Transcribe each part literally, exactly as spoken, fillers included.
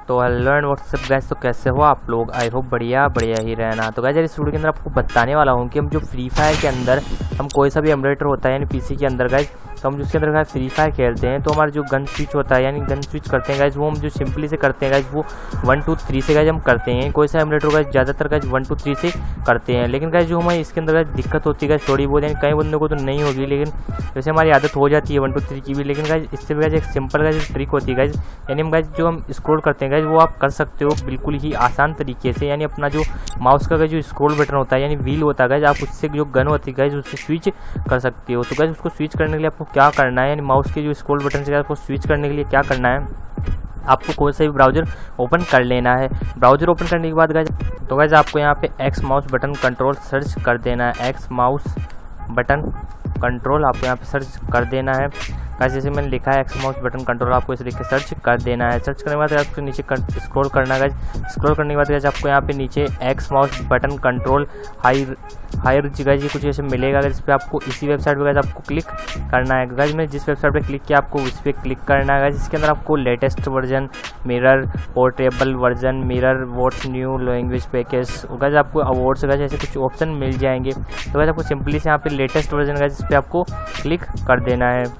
तो hello and WhatsApp guys, तो कैसे हो आप लोग? आई होप बढ़िया बढ़िया ही रहना। तो गाइस यार इस वीडियो के अंदर आपको बताने वाला हूँ कि हम जो फ्री फायर के अंदर हम कोई सा भी एमुलेटर होता है यानी पीसी के अंदर गाइस, तो हम जिसके अंदर गाइस फ्री फायर खेलते हैं तो हमारा जो गन स्विच होता है यानी गन स्विच करते हैं गाइस, वो हम जो सिंपली से करते हैं गाइस वो वन टू थ्री से गाइस हम करते हैं। कोई सा एमुलेटर गाइस ज़्यादातर गाइस वन टू थ्री से करते हैं, लेकिन गाइस जो हमें इसके अंदर गाइस दिक्कत होती है गाइस थोड़ी बहुत, यानी कई बंदों को तो नहीं होगी, लेकिन जैसे हमारी आदत हो जाती है वन टू थ्री की भी। लेकिन गाइस इससे भी गाइस एक सिंपल गाइस ट्रिक होती है गाइस, यानी हम गाइस जो हम स्क्रॉल करते हैं गाइस वो आप कर सकते हो बिल्कुल ही आसान तरीके से। यानी अपना जो माउस का जो स्क्रॉल बटन होता है यानी व्हील होता है गाइस, आप उससे जो गन होती है गाइस उससे स्विच कर सकते हो। तो गाइस उसको स्विच करने के लिए आपको क्या करना है, यानी माउस के जो स्क्रॉल बटन से आपको स्विच करने के लिए क्या करना है, आपको कोई सा भी ब्राउज़र ओपन कर लेना है। ब्राउज़र ओपन करने के बाद गाइस तो गाइस आपको यहाँ पे X mouse button control search कर देना है। एक्स माउस बटन कंट्रोल आपको यहाँ पे सर्च कर देना है गाइस, जैसे मैंने लिखा है एक्स माउस बटन कंट्रोल, आपको इसे लिख के सर्च कर देना है। सर्च करने के बाद आपको नीचे स्क्रॉल करना है गाइस। स्क्रॉल करने के बाद गाइस आपको यहाँ पे नीचे X mouse button control high higher guys ये कुछ ऐसे मिलेगा गाइस, इस पर आपको इसी वेबसाइट पे गाइस आपको क्लिक करना है। गाइस मैंने जिस वेबसाइट पे क्लिक किया आपको उस पर क्लिक करना है गाइस। इसके अंदर आपको latest version, mirror, portable version, mirror, what's new, language package guys आपको अवार्ड्स गाइस ऐसे कुछ ऑप्शन मिल जाएंगे। तो गाइस आपको सिंपली से यहाँ पे लेटेस्ट वर्जन गाइस इस पर आपको क्लिक कर देना है।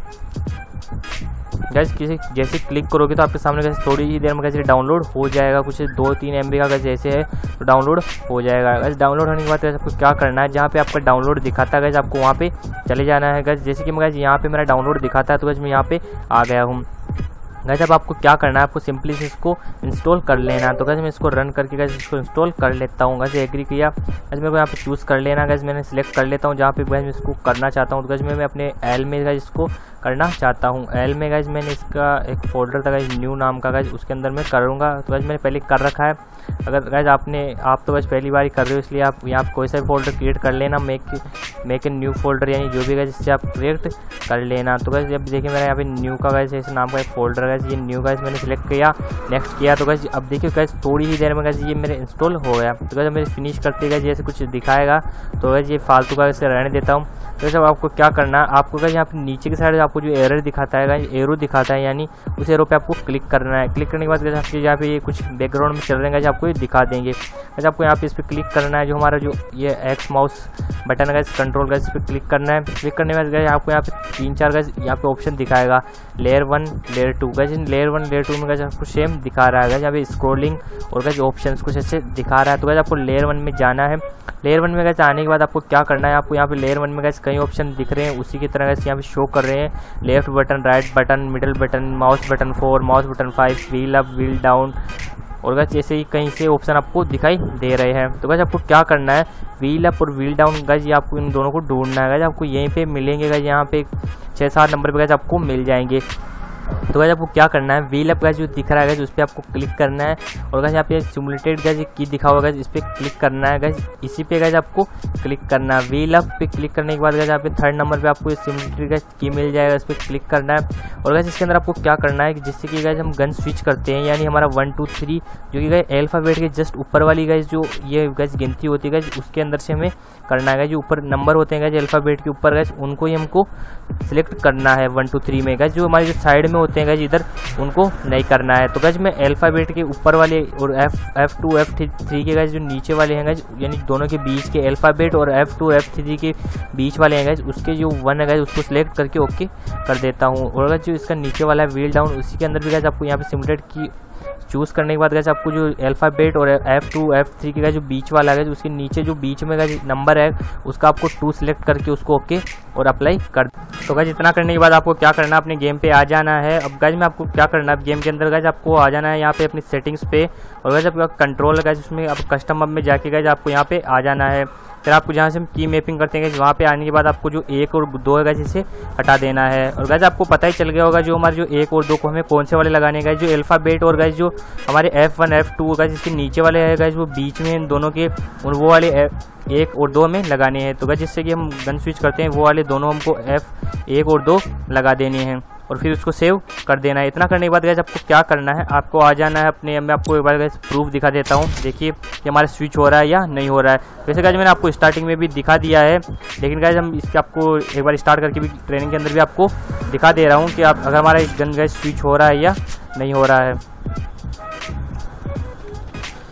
गाइस किसी जैसे क्लिक करोगे तो आपके सामने गाइस थोड़ी ही देर में गाइस डाउनलोड हो जाएगा, कुछ दो तीन एम बी का गाइस जैसे है तो डाउनलोड हो जाएगा। गाइस डाउनलोड होने के बाद गाइस आपको क्या करना है, जहाँ पे आपका डाउनलोड दिखाता है गाइस आपको वहाँ पे चले जाना है गाइस। जैसे कि मैं गाइस यहाँ पे मेरा डाउनलोड दिखाता है तो गाइस मैं यहाँ पे आ गया हूँ। गाइस अब आपको क्या करना है, आपको सिंपली से इसको इंस्टॉल कर लेना है। तो गाइस मैं इसको रन करके गाइस इसको इंस्टॉल कर लेता हूँ। गाइस एग्री किया, गाइस मेरे को यहाँ पे चूज़ कर लेना। गाइस मैंने सिलेक्ट कर लेता हूँ जहाँ पे गाइस मैं इसको करना चाहता हूँ। तो गाइस मैं मैं अपने एल में गाइस इसको करना चाहता हूँ। एल में गाइस मैंने इसका एक फोल्डर था गाइस न्यू नाम का गाइस, उसके अंदर मैं करूँगा। तो गाइस मैंने पहले कर रखा है। अगर गाइस आपने आप तो गाइस पहली बार ही कर रहे हो इसलिए आप यहाँ कोई सा भी फोल्डर क्रिएट कर लेना, make make a new folder यानी जो भी गाइस इससे आप क्रिएट कर लेना। तो गाइस अब देखिए मेरा यहाँ पे न्यू का गाइस इस नाम का एक फोल्डर गाइस, ये न्यू गाइस मैंने सिलेक्ट किया, नेक्स्ट किया। तो गाइस अब देखिए गाइस थोड़ी ही देर में गाइस ये मेरे इंस्टॉल हो गया। तो गाइस मैं फिनिश करते गाइस जैसे कुछ दिखाएगा तो गाइस ये फालतू का इसे रहने देता हूँ। तो गाइस अब आपको क्या करना है, आपको गाइस यहाँ पे नीचे की साइड आपको जो एरर दिखाता है गाइस, एरो दिखाता है यानी उस एरो पे आपको क्लिक करना है। क्लिक करने के बाद गाइस आपके यहाँ पे ये कुछ बैकग्राउंड में चल रहे हैं गाइस आपको ये दिखा देंगे। गाइस आपको यहाँ पे इस पर क्लिक करना है, जो हमारा जो ये X mouse button guys control guys इस पर क्लिक करना है। क्लिक करने के बाद गाइस आपको यहाँ पे तीन चार गाइस यहाँ पे ऑप्शन दिखाएगा, layer one layer two guys. Layer one layer two में गाइस आपको सेम दिखा रहा है गाइस, यहाँ पे स्क्रॉलिंग और गाइस ऑप्शंस कुछ ऐसे दिखा रहा है। तो गाइस आपको लेयर वन में जाना है। लेयर वन में गाइस आने के बाद आपको क्या करना है, आपको यहाँ पे लेयर वन में गाइस कई ऑप्शन दिख रहे हैं उसी की तरह गाइस यहाँ पे शो कर रहे हैं। Left button, right button, middle button, mouse button four, mouse button five, wheel up, wheel down और गाइस जैसे ही कहीं से ऑप्शन आपको दिखाई दे रहे हैं। तो गाइस आपको क्या करना है, व्हील अप और व्हील डाउन गाइस ये आपको इन दोनों को ढूंढना है। गाइस आपको यहीं पे मिलेंगे गाइस, यहाँ पे छः सात नंबर पे गाइस आपको मिल जाएंगे। तो गाइस आपको क्या करना है, व्हील अप गाइस जो दिख रहा है गाइस उस पर आपको क्लिक करना है और गाइस यहाँ पे सिमुलेटेड गाइस की दिखा हुआ गाइस इस पर क्लिक करना है। गाइस इसी पे गाइस आपको क्लिक करना है। व्हील अप पे क्लिक करने के बाद गाइस यहाँ पे थर्ड नंबर पे आपको सिमुलेटेड गाइस की मिल जाएगा, इस पर क्लिक करना है। और गाइस इसके अंदर आपको क्या करना है कि जिससे कि गाइस हम गन स्विच करते हैं यानी हमारा वन टू थ्री जो कि गाइस अल्फाबेट के जस्ट ऊपर वाली गाइस जो ये गाइस गिनती होती है गाइस उसके अंदर से हमें करना है। जो ऊपर नंबर होते हैं गाइस अल्फाबेट के ऊपर गाइस उनको ही हमको सिलेक्ट करना है वन टू थ्री में गाइस। जो हमारे जो साइड में होते हैं गाइस इधर उनको नहीं करना है। तो गाइस मैं अल्फाबेट के ऊपर वाले और F F two F three के गाइस जो नीचे वाले हैं गाइस यानी दोनों के बीच के अल्फाबेट और एफ टू एफ थ्री के बीच वाले हैं गाइस उसके जो वन है गाइस उसको सिलेक्ट करके ओके कर देता हूँ। और गाइस जो इसका नीचे वाला है व्हील डाउन उसी के अंदर भी गाइस आपको यहाँ पे सिमुलेटेड की चूज़ करने के बाद गाइस आपको जो अल्फाबेट और एफ टू एफ थ्री के गाइस जो बीच वाला है उसके नीचे जो बीच में गाइस नंबर है उसका आपको टू सिलेक्ट करके उसको ओके और अप्लाई कर। तो गाइस इतना करने के बाद आपको क्या करना है, अपने गेम पे आ जाना है। अब गाइस में आपको क्या करना है, गेम के अंदर गाइस आपको आ जाना है यहाँ पे अपनी सेटिंग्स पे और गाइस आपका कंट्रोल है गाइस उसमें आप कस्टम में जाके गाइस आपको यहाँ पे आ जाना है। फिर आपको जहाँ से हम की मैपिंग करते हैं वहाँ पे आने के बाद आपको जो एक और दो है गाइस इसे हटा देना है। और गाइस आपको पता ही चल गया होगा जो हमारे जो एक और दो को हमें कौन से वाले लगाने हैं। जो अल्फाबेट और गाइस जो हमारे F one F two guys इसके नीचे वाले है गाइस वो बीच में इन दोनों के और वो वाले एक और दो में लगाने हैं। तो गाइस जिससे कि हम गन स्विच करते हैं वो वाले दोनों हमको एफ एक और दो लगा देने हैं और फिर उसको सेव कर देना है। इतना करने के बाद गाइस आपको क्या करना है, आपको आ जाना है अपने, मैं आपको एक बार गाइस प्रूफ दिखा देता हूँ। देखिए कि हमारा स्विच हो रहा है या नहीं हो रहा है। वैसे गाइस मैंने आपको स्टार्टिंग में भी दिखा दिया है, लेकिन गाइस हम इसके आपको एक बार स्टार्ट करके भी ट्रेनिंग के अंदर भी आपको दिखा दे रहा हूँ कि आप अगर हमारा गन गाइस स्विच हो रहा है या नहीं हो रहा है।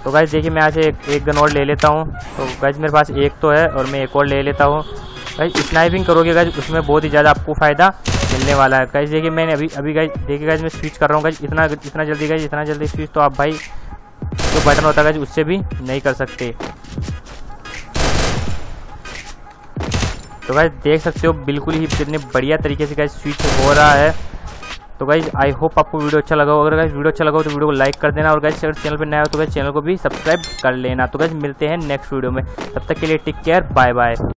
तो गाइस देखिए मैं यहाँ से एक, एक गन और ले लेता हूँ। तो गाइस मेरे पास एक तो है और मैं एक और ले लेता हूँ। गाइस स्नाइपिंग करोगे गाइस उसमें बहुत ही ज़्यादा आपको फ़ायदा मिलने वाला है। गाइस देखिए मैंने अभी अभी गाइस देखिए गाइस मैं स्विच कर रहा हूँ गाइस, इतना इतना जल्दी गाइस इतना जल्दी स्विच तो आप भाई जो बटन होता है गाइस उससे भी नहीं कर सकते। तो गाइस देख सकते हो बिल्कुल ही कितने बढ़िया तरीके से गाइस स्विच हो रहा है। तो गाइस आई होप आपको वीडियो अच्छा लगा हो। अगर गाइस वीडियो अच्छा लगा हो तो वीडियो को लाइक कर देना और गाइस अगर चैनल पर नया हो तो गाइस चैनल को भी सब्सक्राइब कर लेना। तो गाइस मिलते हैं नेक्स्ट वीडियो में, तब तक के लिए टेक केयर, बाय बाय।